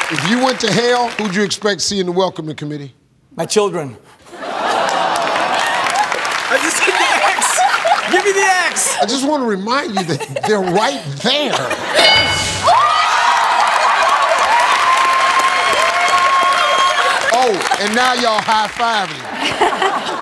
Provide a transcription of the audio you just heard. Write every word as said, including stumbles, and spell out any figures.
If you went to hell, who'd you expect to see in the welcoming committee? My children. I just said the X. Give me the X. I just want to remind you that they're right there. Oh, and now y'all high-fiving.